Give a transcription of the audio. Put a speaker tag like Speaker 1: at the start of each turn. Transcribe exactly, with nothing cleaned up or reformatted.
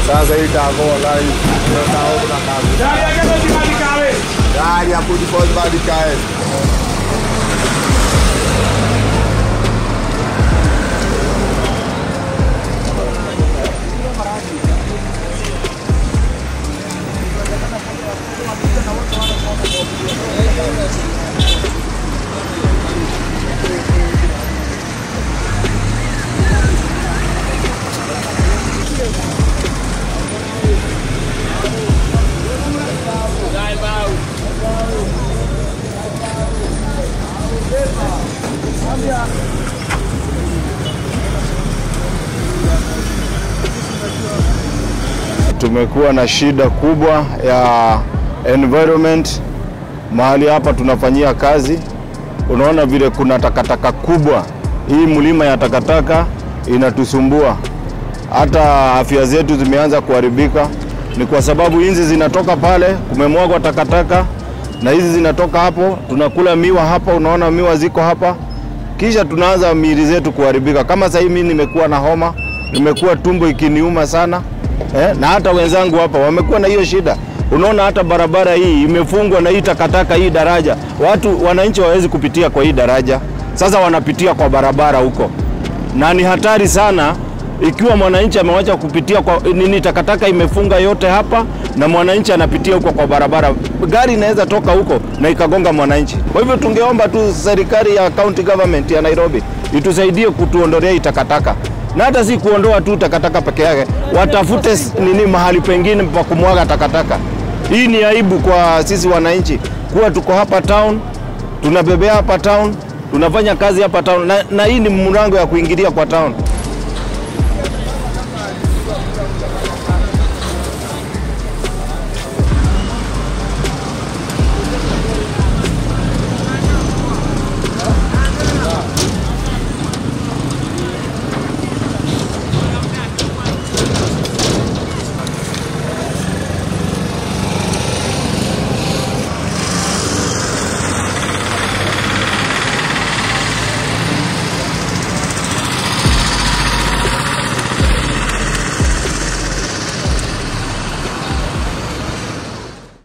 Speaker 1: Sasa hii tako wallahi tunataka kuna kazi.
Speaker 2: Gari yake ndio badikawe.
Speaker 1: Gari ya kujifanya badikawe. Tumekuwa na shida kubwa ya environment mahali hapa tunafanyia kazi. Unaona vile kuna takataka kubwa. Hii mlima ya takataka inatusumbua. Hata afya zetu zimeanza kuharibika. Ni kwa sababu hizi zinatoka pale, kumemwagwa takataka, na hizi zinatoka hapo, tunakula miwa hapa, unaona miwa ziko hapa. Kisha tunaanza miili zetu kuharibika. Kama sasa mimi nimekuwa na homa, nimekuwa tumbo ikiniuma sana. Eh, na hata wenzangu hapa wamekuwa na hiyo shida. Unaona hata barabara hii imefungwa na hii takataka, hii daraja. Watu wananchi hawezi kupitia kwa hii daraja. Sasa wanapitia kwa barabara huko. Na ni hatari sana ikiwa mwananchi amewacha kupitia kwa nini, takataka imefunga yote hapa na mwananchi anapitia huko kwa barabara. Gari inaweza toka huko na ikagonga mwananchi. Kwa hivyo tungeomba tu serikali ya county government ya Nairobi itusaidie kutuondolea hii takataka. Na hata si kuondoa tu takataka peke yake, watafute nini mahali pengine pa kumwaga takataka. Hii ni aibu kwa sisi wananchi kuwa tuko hapa town, tunabebea hapa town, tunafanya kazi hapa town, na, na hii ni mlango ya kuingilia kwa town.